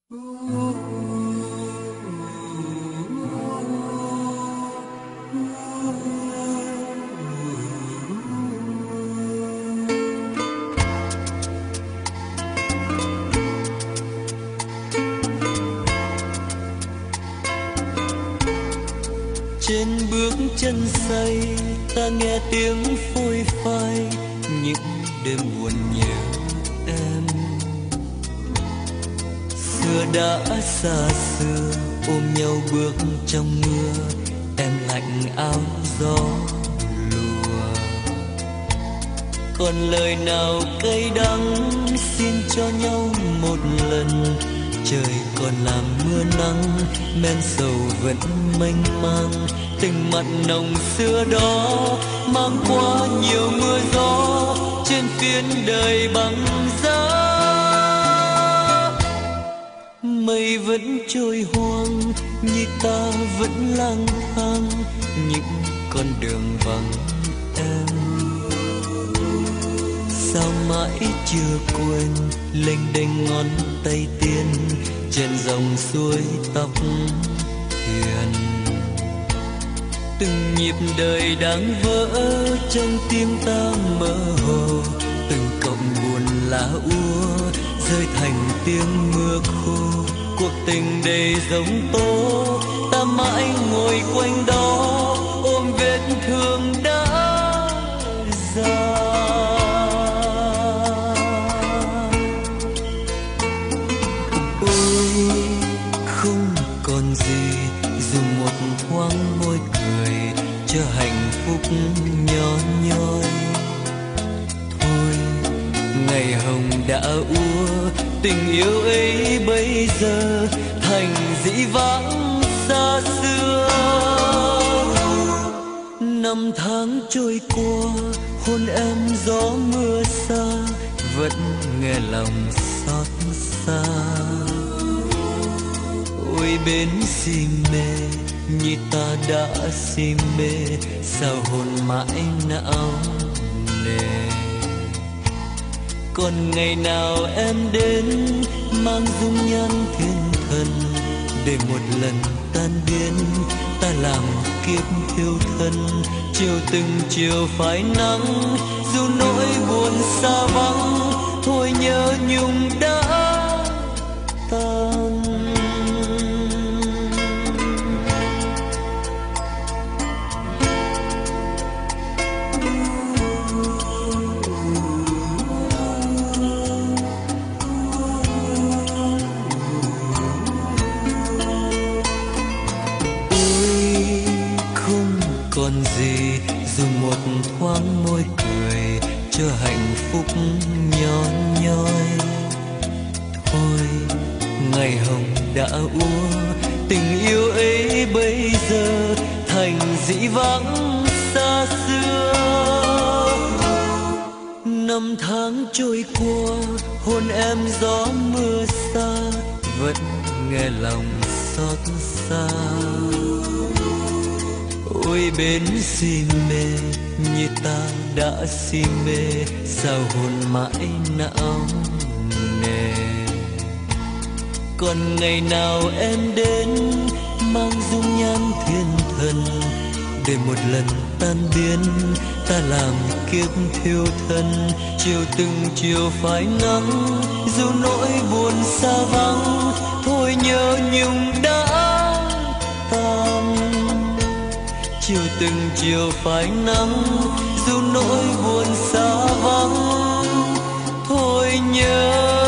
Trên bước chân say ta nghe tiếng phôi phai những đêm buồn nhớ em. Xưa đã xa xưa ôm nhau bước trong mưa, em lạnh áo gió lùa. Còn lời nào cay đắng xin cho nhau một lần, trời còn làm mưa nắng men sầu vẫn mênh mang. Tình mặn nồng xưa đó mang qua nhiều mưa gió trên phiến đời băng giá. Mây vẫn trôi hoang như ta vẫn lang thang những con đường vắng em. Sao mãi chưa quên lênh đênh ngón tay tiên trên dòng suối tóc thuyền. Từng nhịp đời đang vỡ trong tim ta mơ hồ, từng cọng buồn lá úa rơi thành tiếng mưa khô. Cuộc tình đầy giống tố, ta mãi ngồi quanh đó ôm vết thương đã già. Ôi không còn gì dù một thoáng môi cười cho hạnh phúc nhỏ nhoi. Thôi ngày hồng đã úa, tình yêu ấy bây giờ thành dĩ vãng xa xưa. Năm tháng trôi qua hôn em gió mưa xa, vẫn nghe lòng xót xa. Ôi bến si mê như ta đã si mê, sao hồn mãi não nề. Còn ngày nào em đến mang dung nhan thiên thần, để một lần tan biến ta làm kiếp thiêu thân. Chiều từng chiều phái nắng, dù nỗi buồn xa vắng, thôi nhớ nhung đã tan. Còn gì dù một thoáng môi cười cho hạnh phúc nhón nhoi. Thôi ngày hồng đã úa, tình yêu ấy bây giờ thành dĩ vãng xa xưa. Năm tháng trôi qua hôn em gió mưa xa, vẫn nghe lòng xót xa. Ôi bến si mê như ta đã si mê, sao hồn mãi não nề. Còn ngày nào em đến mang dung nhan thiên thần, để một lần tan biến ta làm kiếp thiêu thân. Chiều từng chiều phái nắng, dù nỗi buồn xa vắng, thôi nhớ nhung đã tan. Chiều từng chiều phái nắng, dù nỗi buồn xa vắng, thôi nhớ